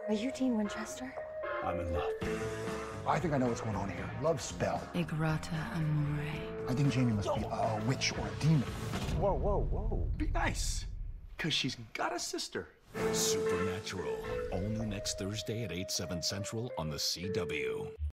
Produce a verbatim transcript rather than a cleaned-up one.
Are you Dean Winchester? I'm in love. I think I know what's going on here. Love spell. Igrata Amore. I think Jamie must be a witch or a demon. Whoa, whoa, whoa. Be nice, because she's got a sister. Supernatural, all new next Thursday at eight, seven Central on the C W.